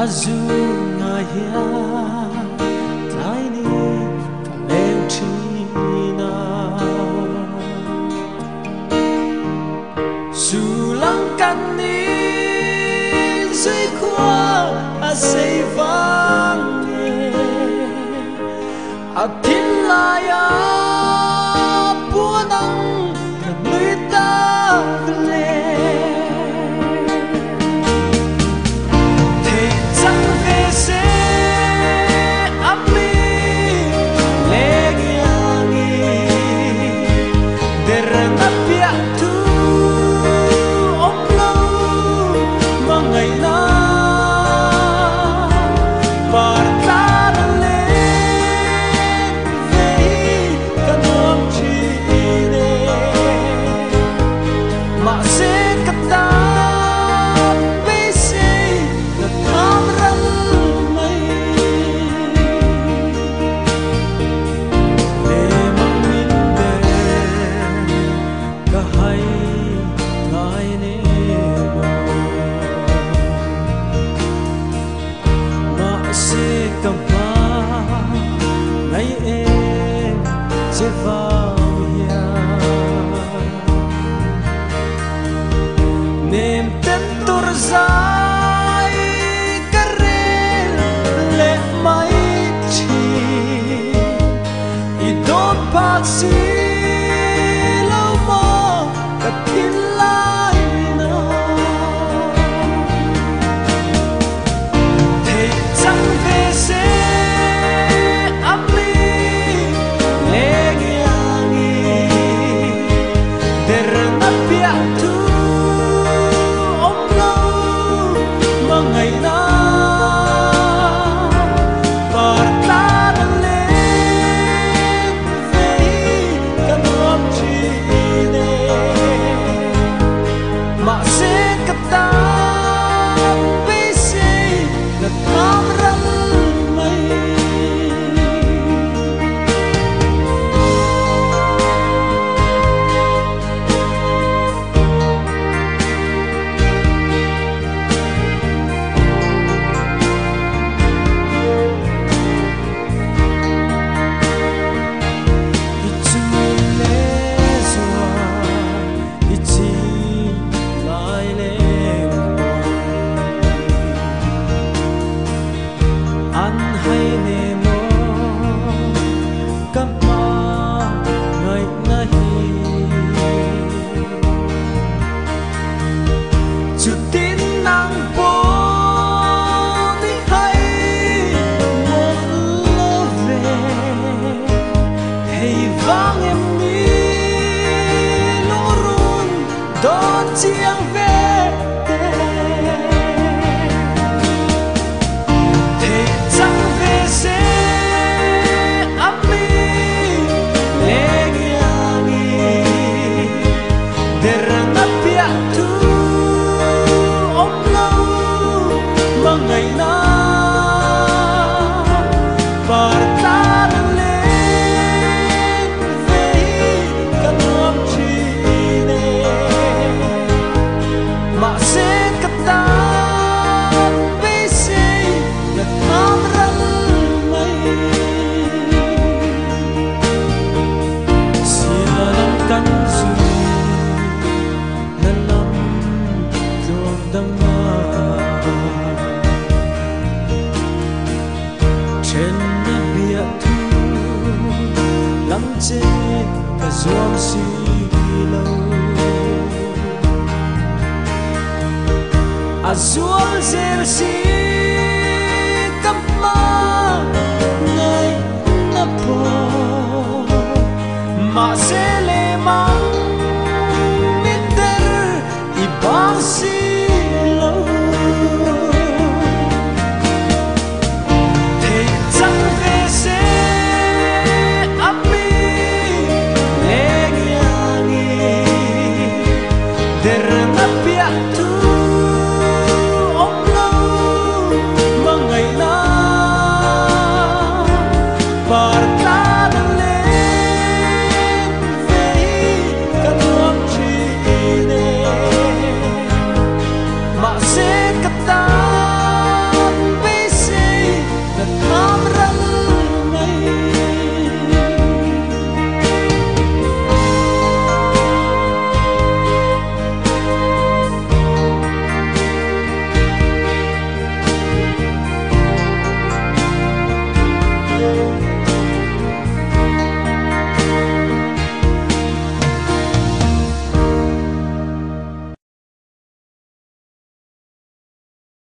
azu ngaya tiny kalentina sulang kani zui kwa asay vang atin laya punang nagmita le nem tentur zai karel le mai chi idon paksi lo mo katin lai na te chang ve se ami le giangi der na pia tu chiang về thế chẳng về sẽ ami le giangi derana pia tu om lâu mà ngày na parta lên về cả nuông chi mà sẽ cắt tan với say là tham răng mây xia lắm cắn dùi lần lắm rồi đâm trên nắp bia thu lắm chết cả ruộng xì lâu azul zelsi kapma ngay na po ma